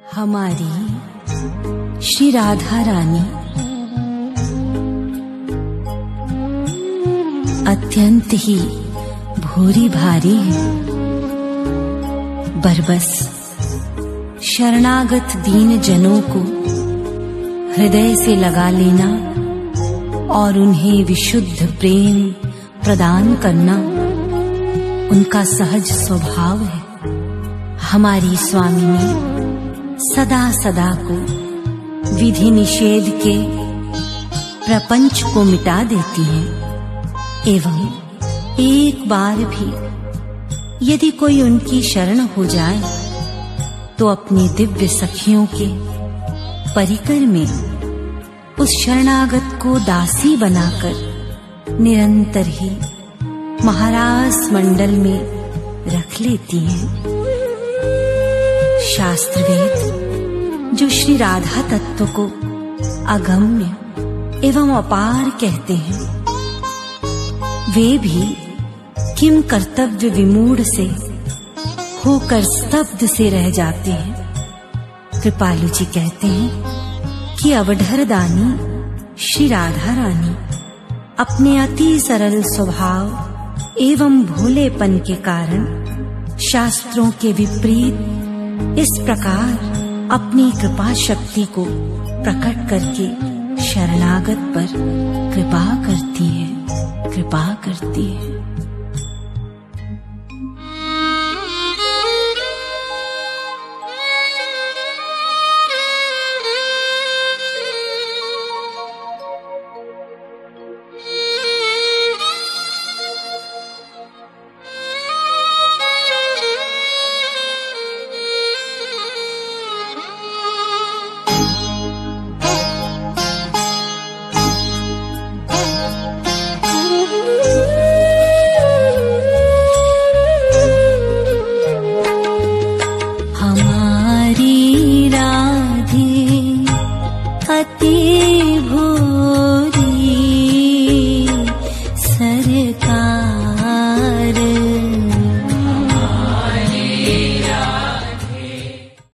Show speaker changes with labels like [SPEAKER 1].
[SPEAKER 1] हमारी श्री राधा रानी अत्यंत ही भूरी भारी है। बरबस शरणागत दीन जनों को हृदय से लगा लेना और उन्हें विशुद्ध प्रेम प्रदान करना उनका सहज स्वभाव है। हमारी स्वामिनी सदा सदा को विधि निषेध के प्रपंच को मिटा देती हैं एवं एक बार भी यदि कोई उनकी शरण हो जाए तो अपनी दिव्य सखियों के परिकर में उस शरणागत को दासी बनाकर निरंतर ही महाराज मंडल में रख लेती हैं। शास्त्रवेद जो श्री राधा तत्व को अगम्य एवं अपार कहते हैं, वे भी किम कर्तव्य विमूढ़ से होकर स्तब्ध से रह जाते हैं। कृपालु जी कहते हैं कि अवधर दानी श्री राधा रानी अपने अति सरल स्वभाव एवं भोलेपन के कारण शास्त्रों के विपरीत इस प्रकार अपनी कृपा शक्ति को प्रकट करके शरणागत पर कृपा करती है।